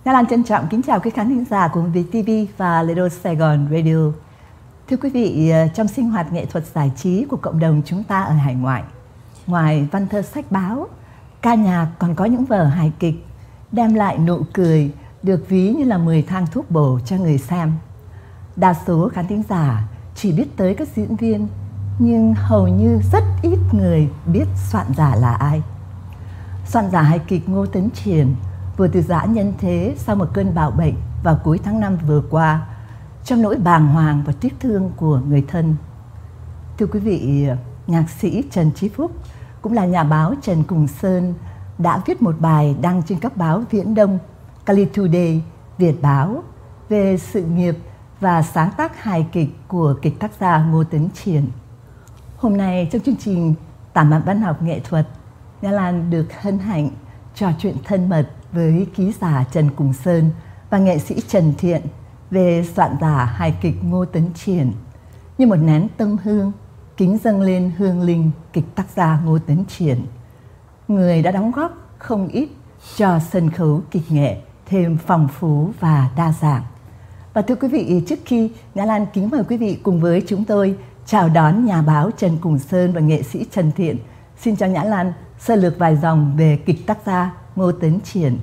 Nga Lan trân trọng kính chào quý khán thính giả của VTV và Lido Sài Gòn Radio. Thưa quý vị, trong sinh hoạt nghệ thuật giải trí của cộng đồng chúng ta ở hải ngoại, ngoài văn thơ sách báo, ca nhạc còn có những vở hài kịch đem lại nụ cười được ví như là 10 thang thuốc bổ cho người xem. Đa số khán thính giả chỉ biết tới các diễn viên, nhưng hầu như rất ít người biết soạn giả là ai. Soạn giả hài kịch Ngô Tấn Triển vừa từ giã nhân thế sau một cơn bạo bệnh vào cuối tháng 5 vừa qua, trong nỗi bàng hoàng và tiếc thương của người thân. Thưa quý vị, nhạc sĩ Trần Chí Phúc cũng là nhà báo Trần Cùng Sơn đã viết một bài đăng trên các báo Viễn Đông, Cali Today, Việt Báo về sự nghiệp và sáng tác hài kịch của kịch tác gia Ngô Tấn Triển. Hôm nay trong chương trình Tản mạn văn học nghệ thuật, Nga Lan được hân hạnh trò chuyện thân mật với ký giả Trần Cùng Sơn và nghệ sĩ Trần Thiện về soạn giả hài kịch Ngô Tấn Triển. Như một nén tâm hương kính dâng lên hương linh kịch tác gia Ngô Tấn Triển, người đã đóng góp không ít cho sân khấu kịch nghệ thêm phong phú và đa dạng. Và thưa quý vị, trước khi Nga Lan kính mời quý vị cùng với chúng tôi chào đón nhà báo Trần Cùng Sơn và nghệ sĩ Trần Thiện, xin cho Nhã Lan sơ lược vài dòng về kịch tác gia Ngô Tấn Triển.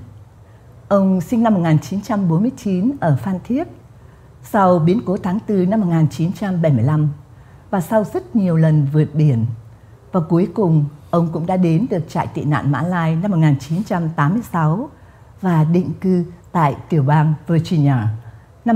Ông sinh năm 1949 ở Phan Thiết, sau biến cố tháng 4 năm 1975 và sau rất nhiều lần vượt biển. Và cuối cùng, ông cũng đã đến được trại tị nạn Mã Lai năm 1986 và định cư tại tiểu bang Virginia năm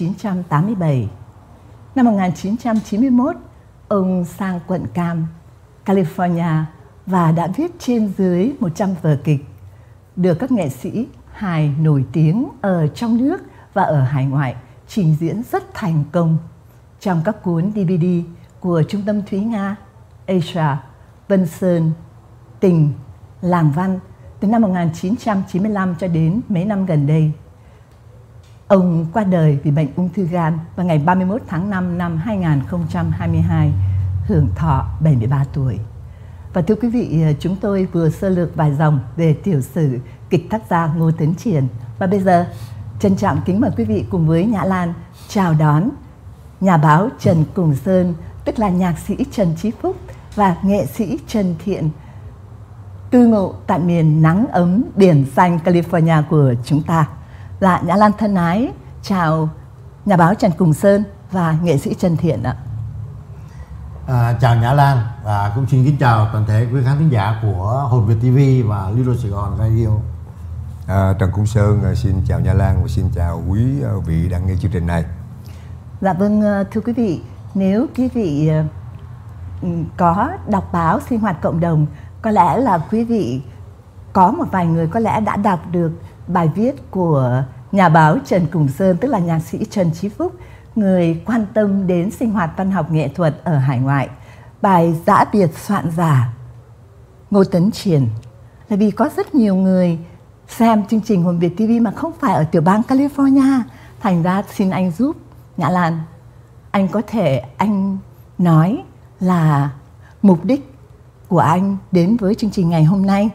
1987. Năm 1991, ông sang quận Cam, California và đã viết trên dưới 100 vở kịch, được các nghệ sĩ hài nổi tiếng ở trong nước và ở hải ngoại trình diễn rất thành công trong các cuốn DVD của Trung tâm Thúy Nga, Asia, Vân Sơn, Tình, Làng Văn từ năm 1995 cho đến mấy năm gần đây. Ông qua đời vì bệnh ung thư gan vào ngày 31 tháng 5 năm 2022, hưởng thọ 73 tuổi. Và thưa quý vị, chúng tôi vừa sơ lược vài dòng về tiểu sử kịch tác gia Ngô Tấn Triển. Và bây giờ, trân trọng kính mời quý vị cùng với Nhã Lan chào đón nhà báo Trần Cùng Sơn, tức là nhạc sĩ Trần Chí Phúc và nghệ sĩ Trần Thiện, cư ngụ tại miền nắng ấm biển xanh California của chúng ta. Dạ, Nhã Lan thân ái chào nhà báo Trần Cùng Sơn và nghệ sĩ Trần Thiện ạ. Chào Nhã Lan và cũng xin kính chào toàn thể quý khán thính giả của Hồn Việt TV và Lido Sài Gòn Radio. Trần Cùng Sơn xin chào Nhã Lan và xin chào quý vị đang nghe chương trình này. Dạ vâng, thưa quý vị, nếu quý vị có đọc báo Sinh hoạt cộng đồng, có lẽ là quý vị có một vài người có lẽ đã đọc được bài viết của nhà báo Trần Cùng Sơn, tức là nhạc sĩ Trần Chí Phúc, người quan tâm đến sinh hoạt văn học nghệ thuật ở hải ngoại. Bài giã biệt soạn giả Ngô Tấn Triển là vì có rất nhiều người xem chương trình Hồn Việt TV mà không phải ở tiểu bang California. Thành ra xin anh giúp Nhã Lan, anh có thể anh nói là mục đích của anh đến với chương trình ngày hôm nay.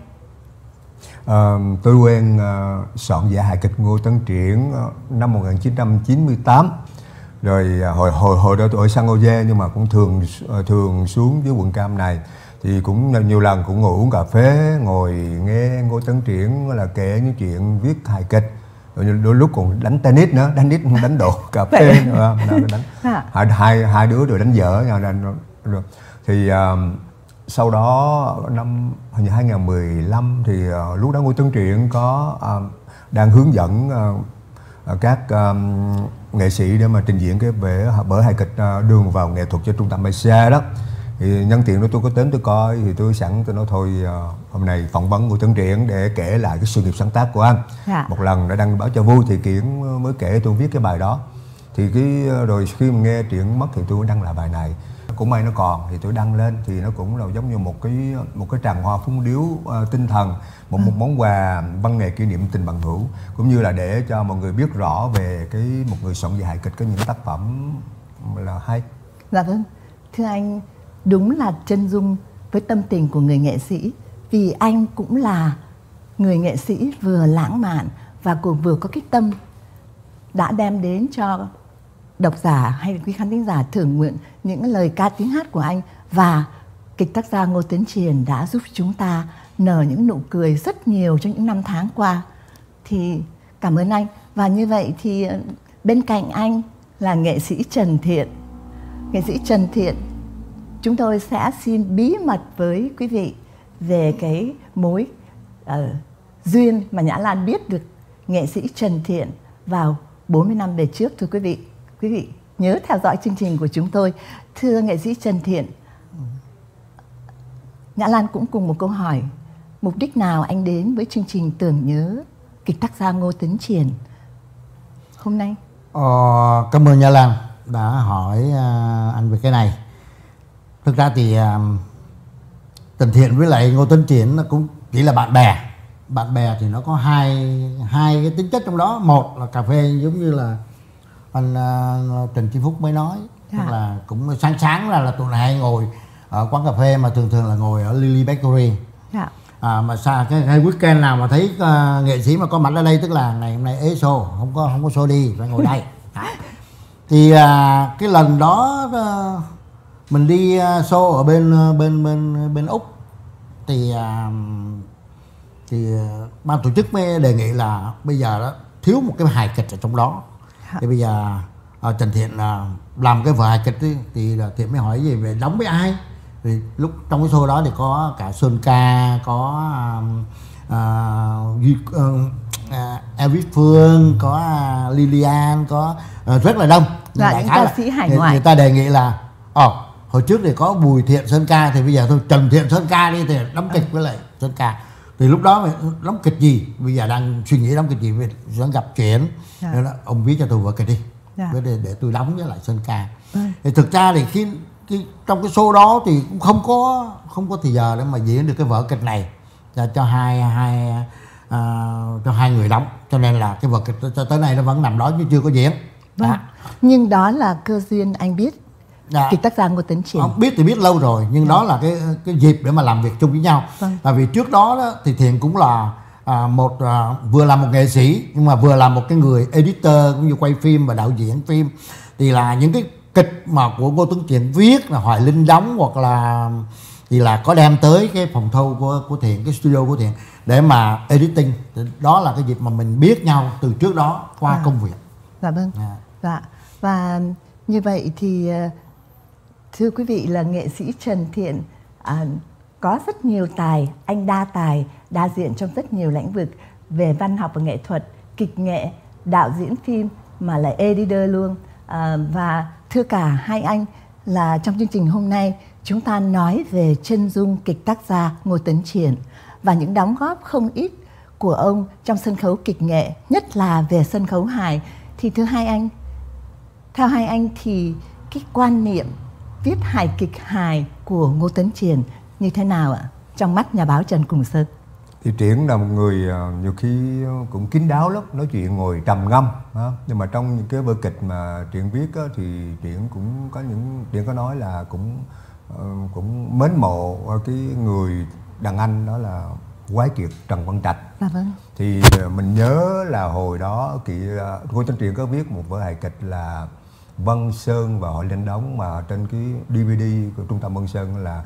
Tôi quen soạn giả hài kịch Ngô Tấn Triển năm 1998. Rồi hồi đó tôi ở San Jose, nhưng mà cũng thường xuống dưới quận Cam này thì cũng nhiều lần cũng ngồi uống cà phê, ngồi nghe Ngô Tấn Triển là kể những chuyện viết hài kịch, rồi đôi lúc còn đánh tennis nữa, đánh độ cà phê nữa, đánh hai đứa rồi đánh dở nhau. Thì sau đó năm 2015 thì lúc đó Ngô Tấn Triển có đang hướng dẫn các nghệ sĩ để mà trình diễn cái vở hài kịch Đường vào nghệ thuật cho trung tâm Asia đó. Thì nhân tiện đó tôi có đến tôi coi, thì tôi sẵn tôi nói thôi hôm nay phỏng vấn Ngô Tấn Triển để kể lại cái sự nghiệp sáng tác của anh. Một lần đã đăng báo cho vui thì Kiển mới kể tôi viết cái bài đó. Thì rồi khi mà nghe Triển mất thì tôi đăng lại bài này. Cũng may nó còn thì tôi đăng lên, thì nó cũng là giống như một cái tràng hoa phúng điếu tinh thần, một món quà văn nghệ kỷ niệm tình bằng hữu, cũng như là để cho mọi người biết rõ về một người soạn giả hài kịch có những tác phẩm là hay. Dạ vâng, thưa anh, đúng là chân dung với tâm tình của người nghệ sĩ, vì anh cũng là người nghệ sĩ vừa lãng mạn và cũng vừa có cái tâm đã đem đến cho độc giả hay quý khán thính giả thưởng mượn những lời ca tiếng hát của anh, và kịch tác gia Ngô Tấn Triền đã giúp chúng ta nở những nụ cười rất nhiều trong những năm tháng qua. Thì cảm ơn anh. Và như vậy thì bên cạnh anh là nghệ sĩ Trần Thiện. Nghệ sĩ Trần Thiện, chúng tôi sẽ xin bí mật với quý vị về cái mối duyên mà Nhã Lan biết được nghệ sĩ Trần Thiện vào 40 năm về trước. Thưa quý vị nhớ theo dõi chương trình của chúng tôi. Thưa nghệ sĩ Trần Thiện, Nhã Lan cũng cùng một câu hỏi: mục đích nào anh đến với chương trình tưởng nhớ kịch tác gia Ngô Tấn Triền hôm nay? Cảm ơn Nhã Lan đã hỏi anh về cái này. Thực ra thì Trần Thiện với lại Ngô Tấn Triền nó cũng chỉ là bạn bè. Bạn bè thì nó có hai cái tính chất trong đó. Một là cà phê giống như là anh Trần Chi Phúc mới nói, tức là cũng sáng là tụi này hay ngồi ở quán cà phê, mà thường là ngồi ở Lily Bakery. Mà sao cái weekend nào mà thấy nghệ sĩ mà có mặt ở đây, tức là ngày hôm nay ế show, không có show đi, phải ngồi đây. Thì cái lần đó mình đi show ở bên Úc thì ban tổ chức mới đề nghị là bây giờ đó thiếu một cái hài kịch ở trong đó. Thì bây giờ Trần Thiện làm cái vở hài kịch ấy, thì Thiện mới hỏi gì về đóng với ai. Thì lúc trong cái show đó thì có cả Sơn Ca, có Elvis Phương, có Lilian, có rất là đông. Những ca sĩ hải ngoại. Người ta đề nghị là hồi trước thì có Bùi Thiện Sơn Ca, thì bây giờ thôi Trần Thiện Sơn Ca đi thì đóng kịch với lại Sơn Ca. Thì lúc đó đóng kịch gì, bây giờ đang suy nghĩ đóng kịch gì, sẽ gặp chuyện. Nên là ông viết cho tôi vở kịch đi, để tôi đóng với lại Sơn Ca. Thì thực ra thì trong cái show đó thì cũng không có thời giờ để mà diễn được cái vở kịch này cho hai người đóng, cho nên là cái vở kịch cho tới nay nó vẫn nằm đó chứ chưa có diễn. Nhưng đó là cơ duyên anh biết kịch tác gia Ngô Tấn Triền. Biết thì biết lâu rồi, nhưng đó là cái dịp để mà làm việc chung với nhau. Tại vì trước đó thì Thiện cũng là vừa là một nghệ sĩ, nhưng mà vừa là một cái người editor cũng như quay phim và đạo diễn phim. Thì là những cái kịch mà của Ngô Tấn Triền viết, là Hoài Linh đóng, hoặc là thì là có đem tới cái phòng thu của Thiện, cái studio của Thiện để mà editing. Thì đó là cái dịp mà mình biết nhau từ trước đó qua công việc. Và như vậy thì thưa quý vị, là nghệ sĩ Trần Thiện có rất nhiều tài, anh đa tài, đa diện trong rất nhiều lĩnh vực về văn học và nghệ thuật, kịch nghệ, đạo diễn phim, mà lại editor luôn. Và thưa cả hai anh, là trong chương trình hôm nay chúng ta nói về chân dung kịch tác gia Ngô Tấn Triền và những đóng góp không ít của ông trong sân khấu kịch nghệ, nhất là về sân khấu hài. Thì thưa hai anh, theo hai anh thì cái quan niệm viết hài kịch hài của Ngô Tấn Triền như thế nào ạ, trong mắt nhà báo Trần Cùng Sơn? Thì Triển là một người nhiều khi cũng kín đáo lắm, nói chuyện ngồi trầm ngâm. Nhưng mà trong những cái vở kịch mà Triển viết thì Triển cũng có Triển có nói là cũng mến mộ cái người đàn anh đó là Quái Kiệt Trần Văn Trạch. Thì mình nhớ là hồi đó Ngô Tấn Triền có viết một vở hài kịch là Vân Sơn và Hội Linh đóng, mà trên cái DVD của Trung tâm Vân Sơn là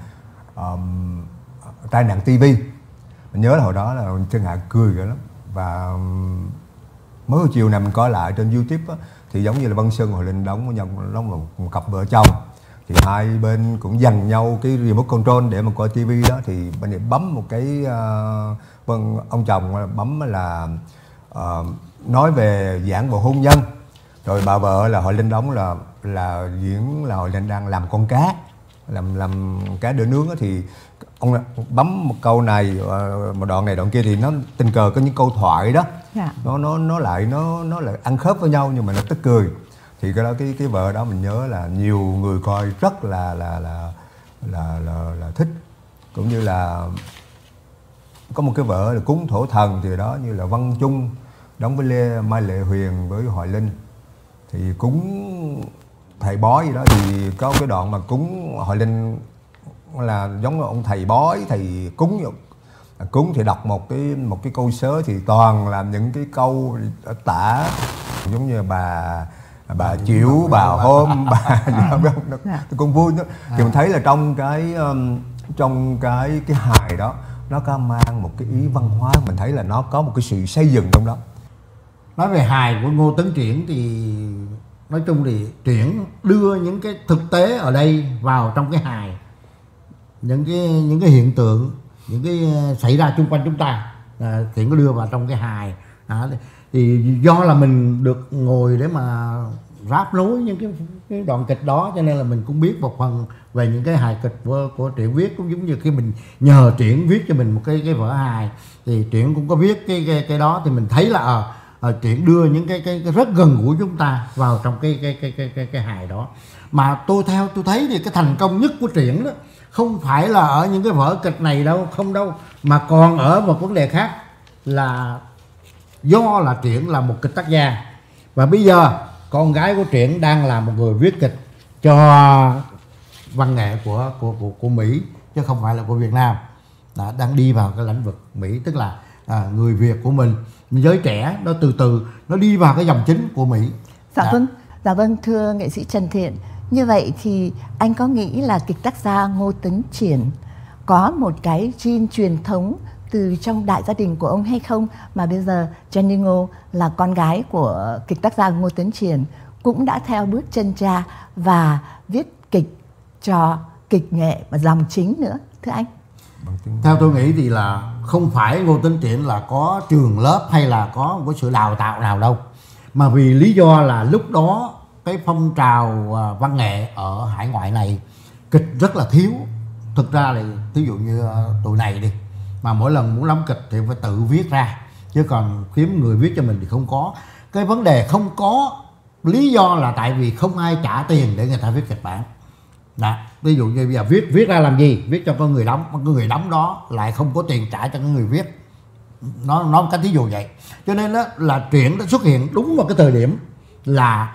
Tai Nạn TV. Mình nhớ là hồi đó là Trân Hạ cười rồi lắm. Và mới hồi chiều này mình coi lại trên YouTube á, thì giống như là Vân Sơn và Hội Linh đóng với nhau, nó là một cặp vợ chồng. Thì hai bên cũng dành nhau cái remote control để mà coi TV đó. Thì bên này bấm một cái ông chồng bấm là nói về giảng bộ hôn nhân. Rồi bà vợ là Hội Linh đóng là diễn là Hội Linh đang làm con cá, làm cá đỡ nướng á. Thì ông bấm một câu này, một đoạn này đoạn kia, thì nó tình cờ có những câu thoại đó, nó lại ăn khớp với nhau, nhưng mà nó tức cười. Thì cái đó cái vợ đó mình nhớ là nhiều người coi rất là thích. Cũng như là có một cái vở là Cúng Thổ Thần, thì đó như là Văn Trung đóng với Mai Lệ Huyền với Hoài Linh, thì cúng thầy bói gì đó. Thì có cái đoạn mà cúng Hoài Linh là giống như ông thầy bói, thầy cúng cúng thì đọc một cái câu sớ thì toàn là những cái câu tả giống như bà chiếu, bà hôm, bà cũng vui đó. Thì mình thấy là trong cái hài đó nó có mang một cái ý văn hóa, mình thấy là nó có một cái sự xây dựng trong đó. Nói về hài của Ngô Tấn Triển thì nói chung thì Triển đưa những cái thực tế ở đây vào trong cái hài, những cái hiện tượng, những cái xảy ra xung quanh chúng ta, Triển có đưa vào trong cái hài. Thì do là mình được ngồi để mà ráp nối những cái đoạn kịch đó, cho nên là mình cũng biết một phần về những cái hài kịch của Triển viết. Cũng giống như khi mình nhờ Triển viết cho mình một cái vở hài thì Triển cũng có viết cái đó, thì mình thấy là Triển đưa những cái rất gần gũi chúng ta vào trong cái hài đó. Mà tôi thấy thì cái thành công nhất của Triển đó không phải là ở những cái vở kịch này đâu, không đâu, mà còn ở một vấn đề khác, là do là Triển là một kịch tác gia, và bây giờ con gái của Triển đang là một người viết kịch cho văn nghệ của Mỹ, chứ không phải là của Việt Nam. Đang đi vào cái lĩnh vực Mỹ, tức là người Việt của mình, giới trẻ nó từ từ nó đi vào cái dòng chính của Mỹ. Dạ vâng, thưa nghệ sĩ Trần Thiện, như vậy thì anh có nghĩ là kịch tác gia Ngô Tấn Triển có một cái gene truyền thống từ trong đại gia đình của ông hay không, mà bây giờ Jenny Ngô là con gái của kịch tác gia Ngô Tấn Triển cũng đã theo bước chân cha và viết kịch cho kịch nghệ và dòng chính nữa, thưa anh? Theo tôi nghĩ thì là không phải Ngô Tấn Triển là có trường lớp hay là có một sự đào tạo nào đâu, mà vì lý do là lúc đó cái phong trào văn nghệ ở hải ngoại này kịch rất là thiếu. Thực ra là ví dụ như tụi này đi, mà mỗi lần muốn đóng kịch thì phải tự viết ra, chứ còn kiếm người viết cho mình thì không có. Cái vấn đề không có lý do là tại vì không ai trả tiền để người ta viết kịch bản. Ví dụ như bây giờ viết ra làm gì? Viết cho con người đóng, mà con người đóng đó lại không có tiền trả cho cái người viết. Nó một cái thí dụ vậy. Cho nên đó là Triển đã xuất hiện đúng vào cái thời điểm là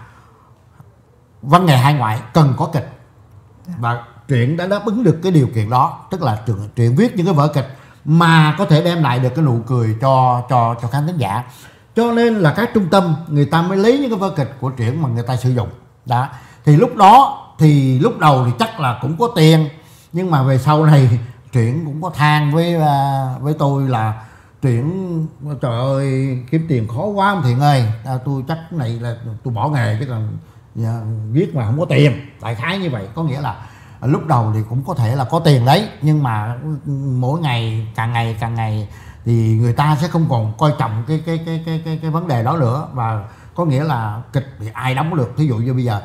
văn nghệ hải ngoại cần có kịch, và Triển đã đáp ứng được cái điều kiện đó, tức là Triển viết những cái vở kịch mà có thể đem lại được cái nụ cười cho khán thính giả. Cho nên là các trung tâm người ta mới lấy những cái vở kịch của Triển mà người ta sử dụng. Thì lúc đầu thì chắc là cũng có tiền, nhưng mà về sau này Triển cũng có than với tôi là Triển, trời ơi kiếm tiền khó quá ông Thiện ơi, tôi chắc này là tôi bỏ nghề, chứ còn viết mà không có tiền, đại khái như vậy. Có nghĩa là lúc đầu thì cũng có thể là có tiền đấy, nhưng mà mỗi ngày càng ngày thì người ta sẽ không còn coi trọng cái vấn đề đó nữa. Và có nghĩa là kịch thì ai đóng được. Thí dụ như bây giờ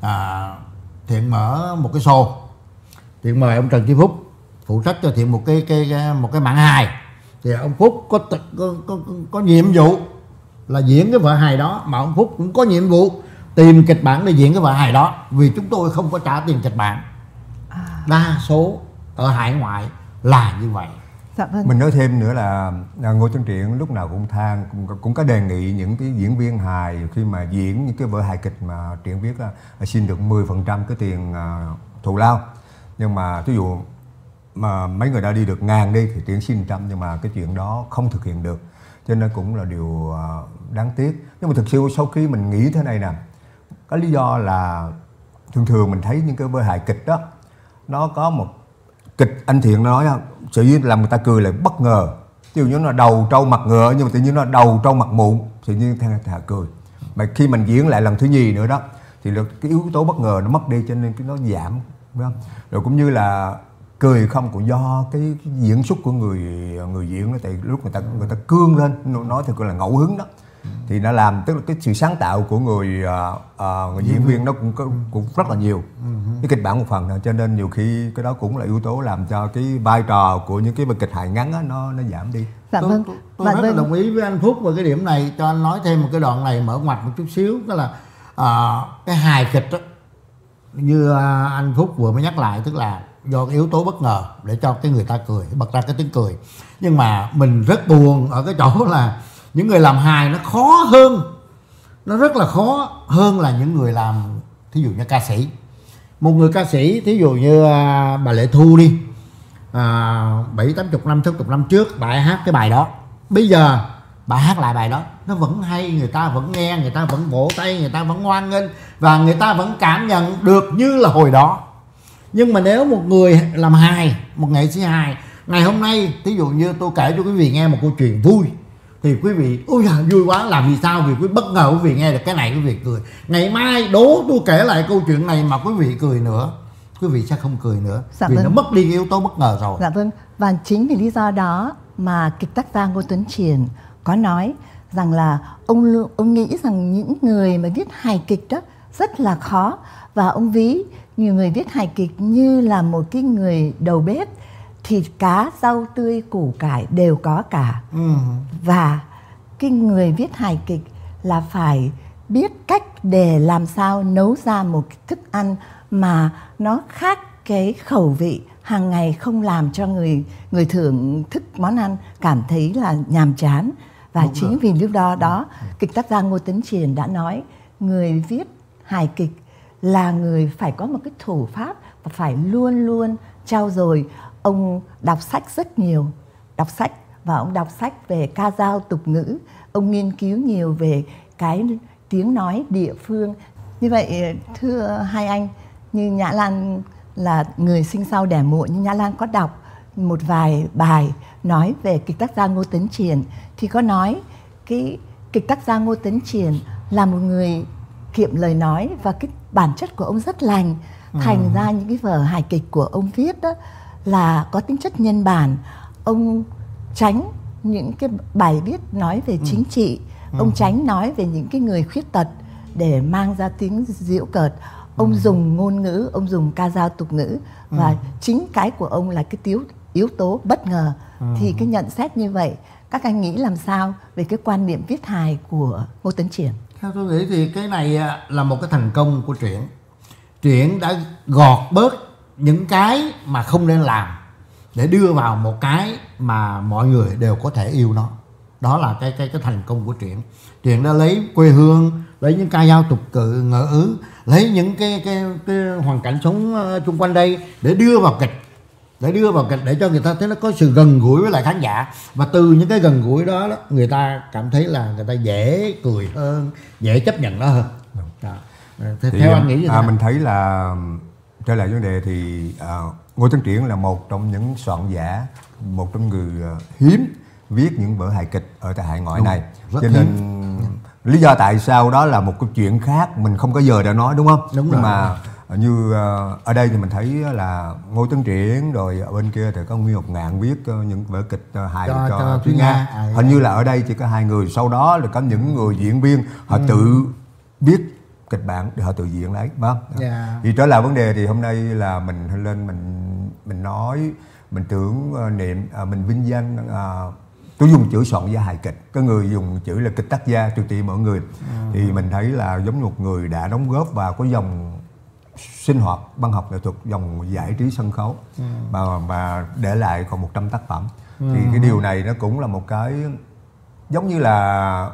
Thiện mở một cái show, Thiện mời ông Trần Chi Phúc phụ trách cho Thiện một cái mảng hài, thì ông Phúc có nhiệm vụ là diễn cái vở hài đó, mà ông Phúc cũng có nhiệm vụ tìm kịch bản để diễn cái vở hài đó, vì chúng tôi không có trả tiền kịch bản. Đa số ở hải ngoại là như vậy. Dạ vâng. Mình nói thêm nữa là Ngô Tấn Triển lúc nào cũng than, cũng có đề nghị những cái diễn viên hài khi mà diễn những cái vở hài kịch mà Triển viết xin được 10% cái tiền thù lao. Nhưng mà ví dụ mà mấy người đã đi được ngàn đi thì Triển xin 100, nhưng mà cái chuyện đó không thực hiện được, cho nên cũng là điều đáng tiếc. Nhưng mà thực sự sau khi mình nghĩ thế này nè, có lý do là thường mình thấy những cái vở hài kịch đó nó có một kịch, anh Thiện nói sự làm người ta cười là bất ngờ. Ví dụ như nó đầu trâu mặt ngựa, nhưng mà tự nhiên nó đầu trâu mặt mụn, tự nhiên thà cười. Mà khi mình diễn lại lần thứ nhì nữa đó thì cái yếu tố bất ngờ nó mất đi, cho nên cái nó giảm, phải không? Rồi cũng như là cười không cũng do cái diễn xuất của người diễn đó, tại lúc người ta cương lên, nói thì gọi là ngẫu hứng đó, thì nó làm, tức là cái sự sáng tạo của người diễn viên nó cũng rất là nhiều, cái kịch bản một phần thôi, cho nên nhiều khi cái đó cũng là yếu tố làm cho cái vai trò của những cái kịch hài ngắn đó, nó giảm đi. Dạ vâng. Tôi rất là đồng ý với anh Phúc về cái điểm này. Cho anh nói thêm một cái đoạn này mở ngoặt một chút xíu, tức là cái hài kịch đó, như anh Phúc vừa mới nhắc lại, tức là do cái yếu tố bất ngờ để cho cái người ta cười, bật ra cái tiếng cười. Nhưng mà mình rất buồn ở cái chỗ là những người làm hài nó khó hơn, nó rất là khó hơn là những người làm thí dụ như ca sĩ. Một người ca sĩ thí dụ như bà Lệ Thu đi, 70-80 năm 60 năm trước bà ấy hát cái bài đó, bây giờ bà hát lại bài đó nó vẫn hay, người ta vẫn nghe, người ta vẫn vỗ tay, người ta vẫn hoan nghênh và người ta vẫn cảm nhận được như là hồi đó. Nhưng mà nếu một người làm hài, một nghệ sĩ hài ngày hôm nay, ví dụ như tôi kể cho quý vị nghe một câu chuyện vui thì quý vị ôi giời, vui quá, làm vì sao? Vì quý bất ngờ quý vị nghe được cái này quý vị cười. Ngày mai đố tôi kể lại câu chuyện này mà quý vị cười nữa, quý vị sẽ không cười nữa. Dạ vì vâng. nó mất đi yếu tố bất ngờ rồi. Dạ vâng, và chính vì lý do đó mà kịch tác gia Ngô Tuấn Triển có nói rằng là ông nghĩ rằng những người mà viết hài kịch đó rất là khó, và ông ví nhiều người viết hài kịch như là một cái người đầu bếp, thịt cá rau tươi củ cải đều có cả. Và cái người viết hài kịch là phải biết cách để làm sao nấu ra một cái thức ăn mà nó khác cái khẩu vị hàng ngày, không làm cho người thưởng thức món ăn cảm thấy là nhàm chán. Và đúng chính rồi. Vì lúc đó kịch tác gia Ngô Tuấn Triển đã nói người viết hài kịch là người phải có một cái thủ pháp và phải luôn luôn trau dồi. Ông đọc sách rất nhiều, đọc sách, và ông đọc sách về ca dao tục ngữ, ông nghiên cứu nhiều về cái tiếng nói địa phương. Như vậy thưa hai anh, như Nhã Lan là người sinh sau đẻ muộn, nhưng Nhã Lan có đọc một vài bài nói về kịch tác gia Ngô Tuấn Triển, thì có nói cái kịch tác gia Ngô Tuấn Triển là một người kiệm lời nói, và cái bản chất của ông rất lành. Thành ra những cái vở hài kịch của ông viết đó là có tính chất nhân bản. Ông tránh những cái bài viết nói về chính trị, ông tránh nói về những cái người khuyết tật để mang ra tiếng giễu cợt. Ông dùng ngôn ngữ, ông dùng ca dao tục ngữ, và chính cái của ông là cái yếu tố bất ngờ. Thì cái nhận xét như vậy, các anh nghĩ làm sao về cái quan niệm viết hài của Ngô Tuấn Triển? Theo tôi nghĩ thì cái này là một cái thành công của Triển. Triển đã gọt bớt những cái mà không nên làm để đưa vào một cái mà mọi người đều có thể yêu nó. Đó là cái thành công của Triển. Triển đã lấy quê hương, lấy những ca dao tục ngữ, lấy những cái hoàn cảnh sống xung quanh đây để đưa vào kịch, để cho người ta thấy nó có sự gần gũi với lại khán giả, và từ những cái gần gũi đó, người ta cảm thấy là người ta dễ cười hơn, dễ chấp nhận nó hơn. Theo anh nghĩ như thế nào? Mình thấy là trở lại vấn đề thì Ngô Tuấn Triển là một trong những soạn giả, một trong người hiếm viết những vở hài kịch ở tại hải ngoại này, cho nên lý do tại sao đó là một câu chuyện khác, mình không có giờ để nói, đúng không? Đúng. Nhưng mà như ở đây thì mình thấy là Ngô Tuấn Triển, rồi ở bên kia thì có Nguyên Ngọc Ngạn viết những vở kịch hài cho Thúy Nga. Hình như là ở đây chỉ có hai người, sau đó là có những người diễn viên họ tự viết kịch bản để họ tự diễn lấy, phải không? Thì trở lại vấn đề thì hôm nay là mình lên mình nói, mình tưởng niệm, mình vinh danh, tôi dùng chữ soạn giả hài kịch, có người dùng chữ là kịch tác gia, tùy mọi người. Thì mình thấy là giống như một người đã đóng góp vào có dòng sinh hoạt văn học nghệ thuật, dòng giải trí sân khấu, và để lại còn 100 tác phẩm. Thì cái điều này nó cũng là một cái giống như là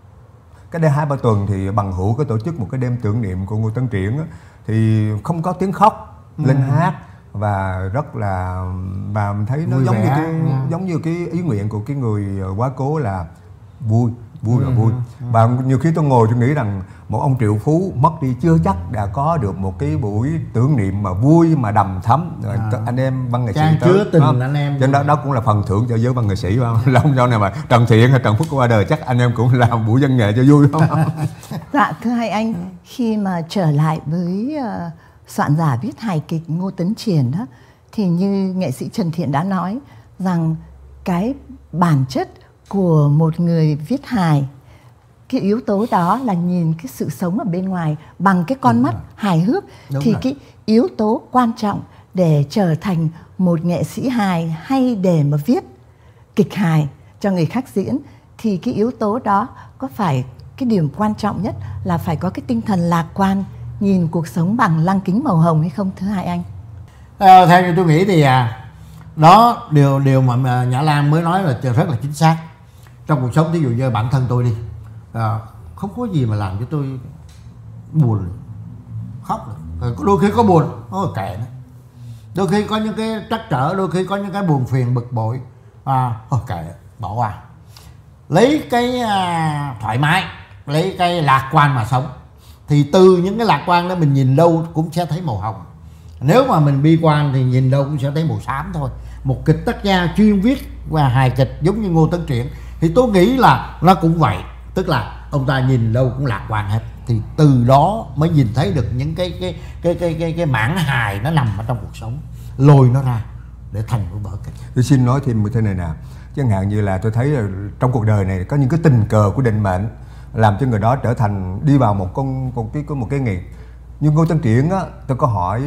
cái đêm 2-3 tuần thì Bằng Hữu có tổ chức một cái đêm tưởng niệm của Ngô Tuấn Triển, thì không có tiếng khóc, lên hát, và rất là, và mình thấy nó giống như cái ý nguyện của cái người quá cố là vui là vui. Và nhiều khi tôi ngồi tôi nghĩ rằng một ông triệu phú mất đi chưa chắc đã có được một cái buổi tưởng niệm mà vui mà đầm thắm. Anh em văn nghệ sĩ chứa tình anh em. Cho nên đó cũng là phần thưởng cho giới văn nghệ sĩ, không? Lâu sau này mà Trần Thiện hay Trần Phúc qua đời chắc anh em cũng làm buổi văn nghệ cho vui, không? Dạ thưa hai anh, khi mà trở lại với soạn giả viết hài kịch Ngô Tuấn Triển đó, thì như nghệ sĩ Trần Thiện đã nói rằng cái bản chất của một người viết hài, cái yếu tố đó là nhìn cái sự sống ở bên ngoài bằng cái con mắt hài hước. Thì cái yếu tố quan trọng để trở thành một nghệ sĩ hài hay để mà viết kịch hài cho người khác diễn, thì cái yếu tố đó có phải cái điểm quan trọng nhất là phải có cái tinh thần lạc quan, nhìn cuộc sống bằng lăng kính màu hồng hay không thưa hai anh? Theo như tôi nghĩ thì đó điều mà Nhã Lan mới nói là rất là chính xác. Trong cuộc sống, ví dụ như bản thân tôi đi, không có gì mà làm cho tôi buồn khóc được. Đôi khi có buồn, kệ nó. Đôi khi có những cái trắc trở, đôi khi có những cái buồn phiền bực bội, ok bỏ qua, lấy cái thoải mái, lấy cái lạc quan mà sống. Thì từ những cái lạc quan đó mình nhìn đâu cũng sẽ thấy màu hồng. Nếu mà mình bi quan thì nhìn đâu cũng sẽ thấy màu xám thôi. Một kịch tác gia chuyên viết và hài kịch giống như Ngô Tấn Triển thì tôi nghĩ là nó cũng vậy, tức là ông ta nhìn đâu cũng lạc quan hết. Thì từ đó mới nhìn thấy được những cái mảng hài nó nằm ở trong cuộc sống, lôi nó ra để thành một vở kịch. Tôi xin nói thêm một thế này nè, chẳng hạn như là tôi thấy là trong cuộc đời này có những cái tình cờ của định mệnh làm cho người đó trở thành đi vào một cái nghề. Như Ngô Tấn Triển á, tôi có hỏi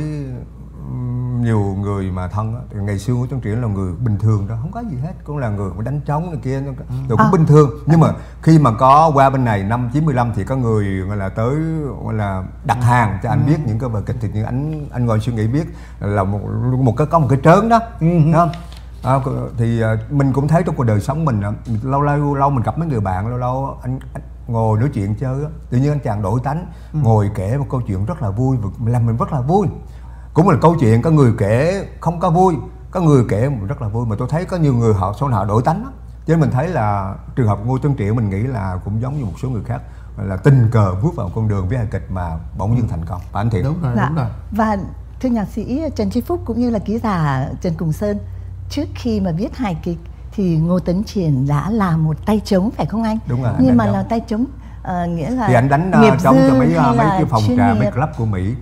nhiều người mà thân á, ngày xưa Ngô Tấn Triển là người bình thường đó, không có gì hết, cũng là người mà đánh trống này kia rồi cũng bình thường. Nhưng mà khi mà có qua bên này năm 95 thì có người gọi là tới gọi là đặt hàng cho anh viết những cái vở kịch, thì như anh ngồi suy nghĩ biết là có một cái trớn đó, đúng không? Thì mình cũng thấy trong cuộc đời sống mình lâu mình gặp mấy người bạn, lâu anh ngồi nói chuyện chơi á, tự nhiên anh chàng đổi tánh, ngồi kể một câu chuyện rất là vui, làm mình rất là vui. Cũng là câu chuyện có người kể không có vui, có người kể rất là vui, mà tôi thấy có nhiều người họ đổi tánh đó. Cho nên mình thấy là trường hợp Ngô Tấn Triển mình nghĩ là cũng giống như một số người khác, là tình cờ bước vào con đường với hài kịch mà bỗng dưng thành công. Và anh Thiện. Đúng rồi. Và thưa nhạc sĩ Trần Tri Phúc cũng như là ký giả Trần Cùng Sơn, trước khi mà viết hài kịch thì Ngô Tấn Triển đã là một tay trống phải không anh? Đúng rồi. Nhưng mà là tay trống nghĩa là thì anh đánh trống cho mấy cái phòng trà, mấy club của Mỹ.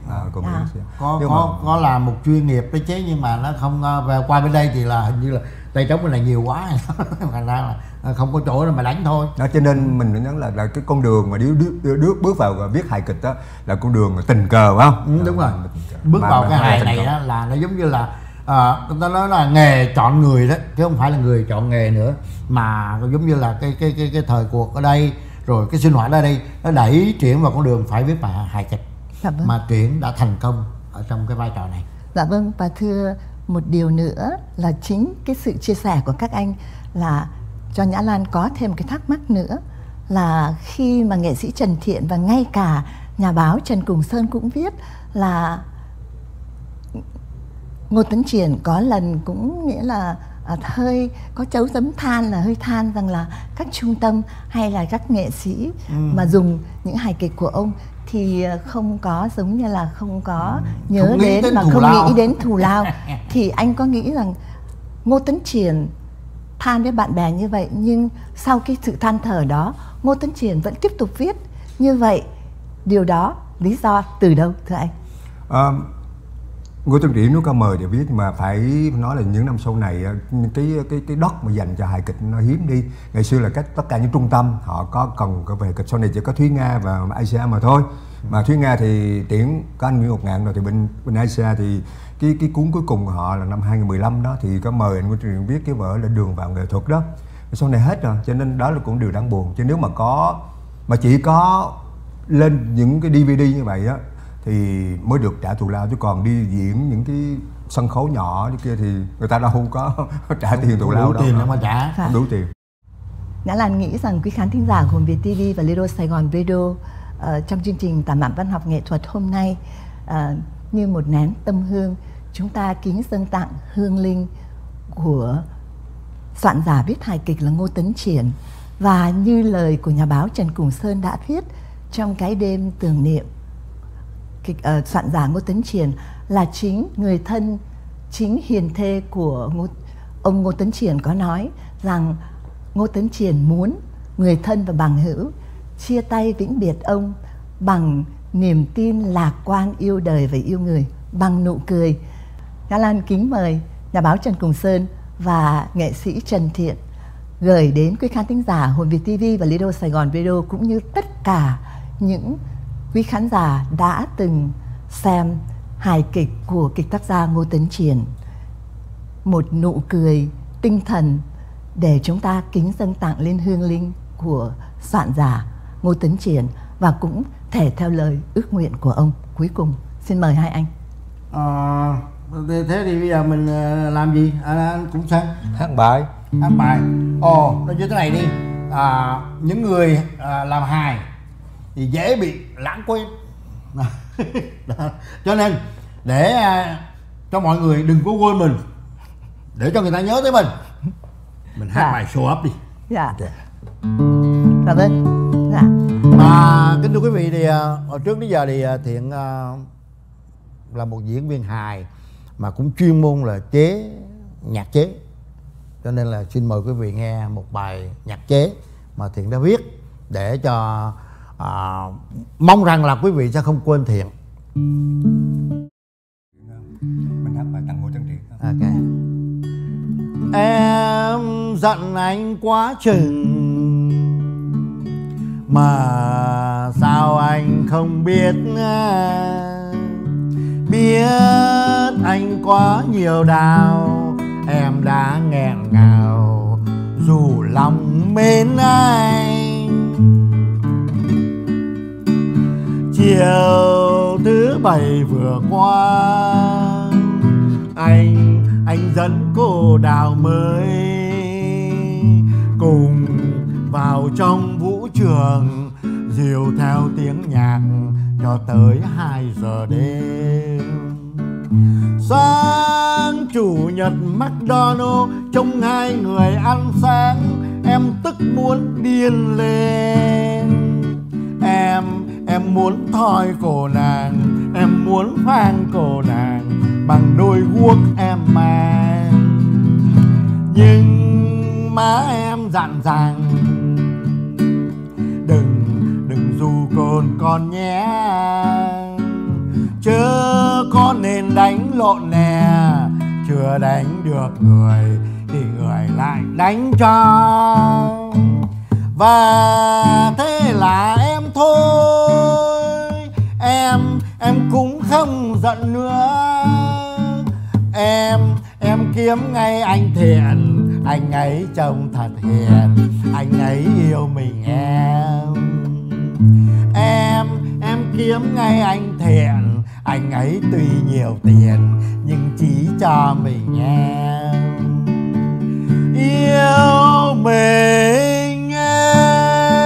Có là một chuyên nghiệp đấy chứ, nhưng mà nó không về qua bên đây thì là hình như là tay trống bên này nhiều quá, thành ra là không có chỗ mà đánh thôi. Đó, cho nên mình nhắn là cái con đường mà bước vào viết hài kịch đó là con đường tình cờ, phải không? Đúng rồi. Bước vào cái hài này đó là nó giống như là người ta nói là nghề chọn người đó, chứ không phải là người chọn nghề nữa, mà giống như là cái thời cuộc ở đây, rồi cái sinh hoạt ở đây nó đẩy Triển vào con đường phải viết bài hài kịch. Dạ vâng. Mà Triển đã thành công ở trong cái vai trò này. Dạ vâng, và thưa một điều nữa là chính cái sự chia sẻ của các anh là cho Nhã Lan có thêm cái thắc mắc nữa, là khi mà nghệ sĩ Trần Thiện và ngay cả nhà báo Trần Cùng Sơn cũng viết là Ngô Tấn Triển có lần cũng nghĩa là hơi có dấu chấm than, là hơi than rằng là các trung tâm hay là các nghệ sĩ mà dùng những hài kịch của ông thì không có giống như là không có nhớ đến mà không nghĩ đến thù lao. Thì anh có nghĩ rằng Ngô Tấn Triển than với bạn bè như vậy, nhưng sau cái sự than thở đó Ngô Tấn Triển vẫn tiếp tục viết như vậy, điều đó lý do từ đâu thưa anh? Ngô Tấn Triển nó có mời để viết, mà phải nói là những năm sau này cái đất mà dành cho hài kịch nó hiếm đi. Ngày xưa là tất cả những trung tâm họ có cần cái về kịch, sau này chỉ có Thúy Nga và Asia mà thôi. Mà Thúy Nga thì Triển có anh Nguyễn Ngọc Ngạn rồi, thì bên Asia thì cái cuốn cuối cùng của họ là năm 2015 đó, thì có mời anh Ngô Tấn Triển viết cái vở là Đường vào nghệ thuật đó. Sau này hết rồi, cho nên đó là cũng điều đáng buồn. Chứ nếu mà chỉ có lên những cái DVD như vậy á thì mới được trả thù lao, chứ còn đi diễn những cái sân khấu nhỏ kia thì người ta đâu không có trả tiền thù lao đâu. Đủ tiền mà trả. Không đủ tiền. Nhã Lan nghĩ rằng quý khán thính giả của Việt TV và Lido Sài Gòn Radio trong chương trình Tản mạn văn học nghệ thuật hôm nay, như một nén tâm hương, chúng ta kính dâng tặng hương linh của soạn giả viết hài kịch là Ngô Tấn Triển. Và như lời của nhà báo Trần Cùng Sơn đã viết trong cái đêm tưởng niệm, soạn giả Ngô Tấn Triển là chính người thân, chính hiền thê của ông Ngô Tấn Triển có nói rằng Ngô Tấn Triển muốn người thân và bằng hữu chia tay vĩnh biệt ông bằng niềm tin lạc quan yêu đời và yêu người, bằng nụ cười. Nhã Lan kính mời nhà báo Trần Cùng Sơn và nghệ sĩ Trần Thiện gửi đến quý khán thính giả Hồn Việt TV và Lido Sài Gòn Radio, cũng như tất cả những quý khán giả đã từng xem hài kịch của kịch tác gia Ngô Tấn Triển, một nụ cười tinh thần để chúng ta kính dâng tặng lên hương linh của soạn giả Ngô Tấn Triển, và cũng thể theo lời ước nguyện của ông. Cuối cùng xin mời hai anh. Thế thì bây giờ mình làm gì? Anh cũng xem Hát bài. Hát bài. Nó như thế này đi. Những người làm hài thì dễ bị lãng quên. Cho nên để cho mọi người đừng có quên mình, để cho người ta nhớ tới mình. Mình hát bài Show Up đi. Dạ. Okay. Cảm ơn. Dạ. Mà kính thưa quý vị, thì hồi trước đến giờ thì Thiện là một diễn viên hài mà cũng chuyên môn là nhạc chế, cho nên là xin mời quý vị nghe một bài nhạc chế mà Thiện đã viết để cho mong rằng là quý vị sẽ không quên Thiện. Mình hát bài tặng Ngô Tấn Triển. Ok. Em giận anh quá chừng mà sao anh không biết, biết anh quá nhiều đau, em đã nghẹn ngào dù lòng mến anh. Chiều thứ bảy vừa qua anh dẫn cô Đào mới cùng vào trong vũ trường, dìu theo tiếng nhạc cho tới 2 giờ đêm. Sáng chủ nhật McDonald's trông hai người ăn sáng, em tức muốn điên lên. Em muốn thoi cổ nàng, em muốn phang cổ nàng bằng đôi guốc em mang. Nhưng má em dặn rằng đừng dù cồn con nhé, chớ con nên đánh lộn nè, chưa đánh được người thì người lại đánh cho. Và thế là em thôi, em cũng không giận nữa. Em kiếm ngay anh Thiện, anh ấy trông thật hiền, anh ấy yêu mình em kiếm ngay anh Thiện, anh ấy tuy nhiều tiền nhưng chỉ cho mình em, yêu mình em.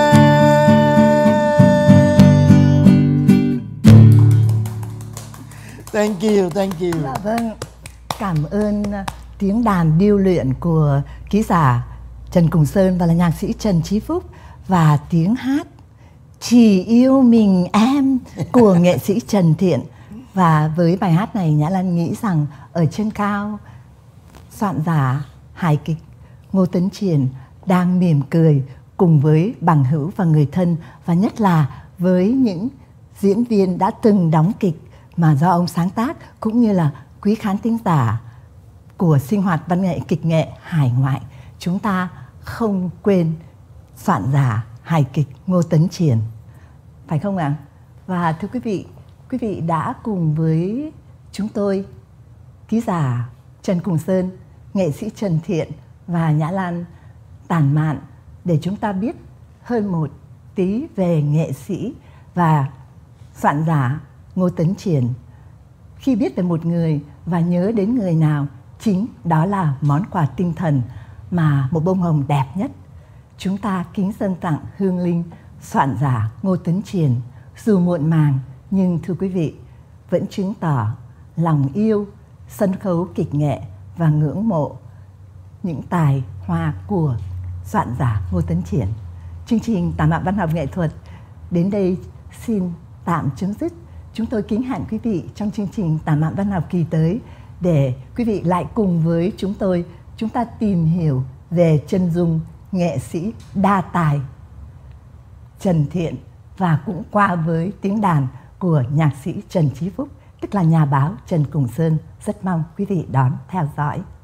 Thank you. Dạ vâng, cảm ơn tiếng đàn điêu luyện của ký giả Trần Cùng Sơn và là nhạc sĩ Trần Chí Phúc, và tiếng hát Chỉ Yêu Mình Em của nghệ sĩ Trần Thiện. Và với bài hát này, Nhã Lan nghĩ rằng ở trên cao, soạn giả hài kịch Ngô Tấn Triển đang mỉm cười cùng với bằng hữu và người thân, và nhất là với những diễn viên đã từng đóng kịch mà do ông sáng tác, cũng như là quý khán thính giả của sinh hoạt văn nghệ kịch nghệ hải ngoại. Chúng ta không quên soạn giả hài kịch Ngô Tấn Triển, phải không ạ? Và thưa quý vị đã cùng với chúng tôi, ký giả Trần Cùng Sơn, nghệ sĩ Trần Thiện và Nhã Lan tản mạn để chúng ta biết hơn một tí về nghệ sĩ và soạn giả Ngô Tấn Triển. Khi biết về một người và nhớ đến người nào, chính đó là món quà tinh thần mà một bông hồng đẹp nhất. Chúng ta kính dâng tặng hương linh soạn giả Ngô Tấn Triển. Dù muộn màng nhưng thưa quý vị, vẫn chứng tỏ lòng yêu sân khấu kịch nghệ và ngưỡng mộ những tài hoa của soạn giả Ngô Tấn Triển. Chương trình Tản mạn văn học nghệ thuật đến đây xin tạm chấm dứt. Chúng tôi kính hẹn quý vị trong chương trình Tản mạn văn học kỳ tới để quý vị lại cùng với chúng ta tìm hiểu về chân dung nghệ sĩ đa tài Trần Thiện, và cũng qua với tiếng đàn của nhạc sĩ Trần Chí Phúc, tức là nhà báo Trần Cùng Sơn. Rất mong quý vị đón theo dõi.